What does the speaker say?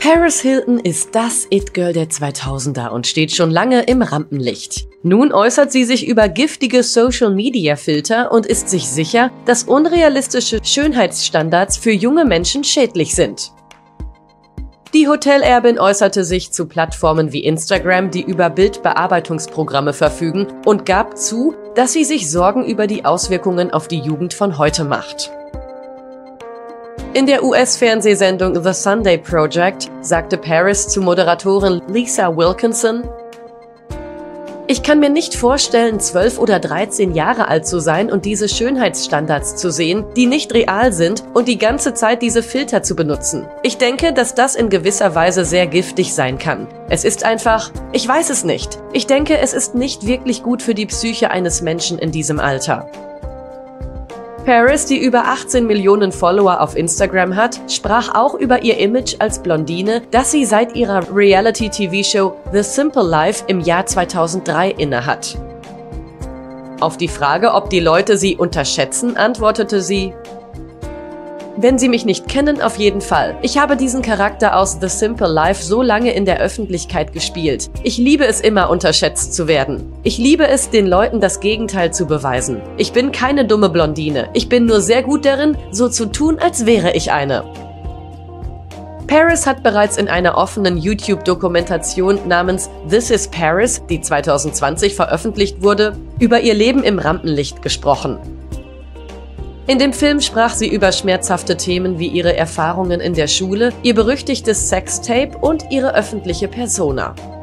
Paris Hilton ist das It-Girl der 2000er und steht schon lange im Rampenlicht. Nun äußert sie sich über giftige Social-Media-Filter und ist sich sicher, dass unrealistische Schönheitsstandards für junge Menschen schädlich sind. Die Hotelerbin äußerte sich zu Plattformen wie Instagram, die über Bildbearbeitungsprogramme verfügen, und gab zu, dass sie sich Sorgen über die Auswirkungen auf die Jugend von heute macht. In der US-Fernsehsendung The Sunday Project sagte Paris zu Moderatorin Lisa Wilkinson: „Ich kann mir nicht vorstellen, 12 oder 13 Jahre alt zu sein und diese Schönheitsstandards zu sehen, die nicht real sind, und die ganze Zeit diese Filter zu benutzen. Ich denke, dass das in gewisser Weise sehr giftig sein kann. Es ist einfach, ich weiß es nicht. Ich denke, es ist nicht wirklich gut für die Psyche eines Menschen in diesem Alter." Paris, die über 18 Millionen Follower auf Instagram hat, sprach auch über ihr Image als Blondine, das sie seit ihrer Reality-TV-Show The Simple Life im Jahr 2003 innehat. Auf die Frage, ob die Leute sie unterschätzen, antwortete sie: „Wenn Sie mich nicht kennen, auf jeden Fall. Ich habe diesen Charakter aus The Simple Life so lange in der Öffentlichkeit gespielt. Ich liebe es immer, unterschätzt zu werden. Ich liebe es, den Leuten das Gegenteil zu beweisen. Ich bin keine dumme Blondine. Ich bin nur sehr gut darin, so zu tun, als wäre ich eine." Paris hat bereits in einer offenen YouTube-Dokumentation namens This is Paris, die 2020 veröffentlicht wurde, über ihr Leben im Rampenlicht gesprochen. In dem Film sprach sie über schmerzhafte Themen wie ihre Erfahrungen in der Schule, ihr berüchtigtes Sextape und ihre öffentliche Persona.